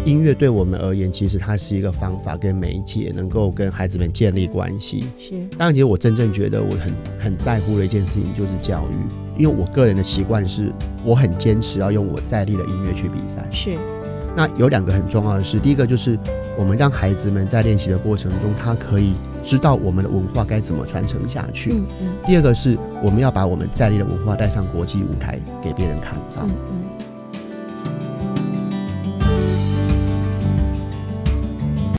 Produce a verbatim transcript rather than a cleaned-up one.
音乐对我们而言，其实它是一个方法跟媒介，能够跟孩子们建立关系。 是， 当然，其实我真正觉得我很很在乎的一件事情就是教育，因为我个人的习惯是，我很坚持要用我在地的音乐去比赛。 是。 那有两个很重要的事，第一个就是我们让孩子们在练习的过程中，他可以知道我们的文化该怎么传承下去。嗯嗯。第二个是我们要把我们在地的文化带上国际舞台，给别人看到。嗯嗯。